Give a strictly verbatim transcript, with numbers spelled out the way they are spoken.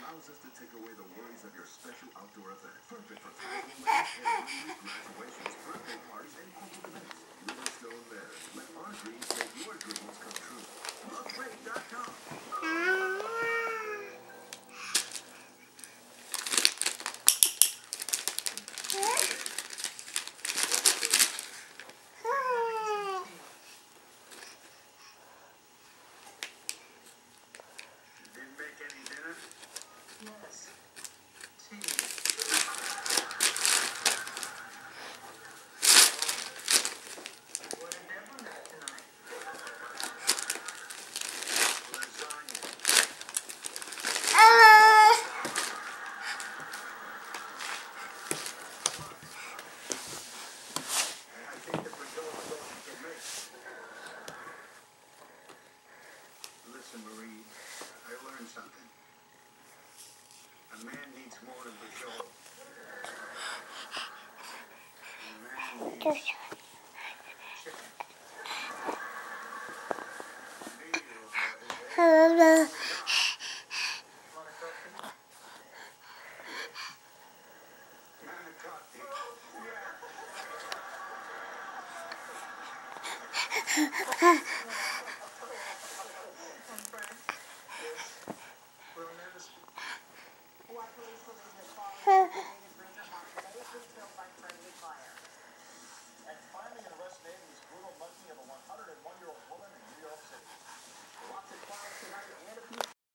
allows us to take away the worries of your special outdoor event. Perfect for family weddings, graduations, birthday parties, and corporate events. Livingstone Matters. Let our dreams make your dreams come true. Upgrade dot com. Didn't make any dinner? Yes. Tea. What did everyone have tonight? Lasagna. I think the brigade is all she can make. Listen, Marie, I learned something. A man needs more than brigade. A man needs chicken. Want a coffee? Want a coffee? Yeah.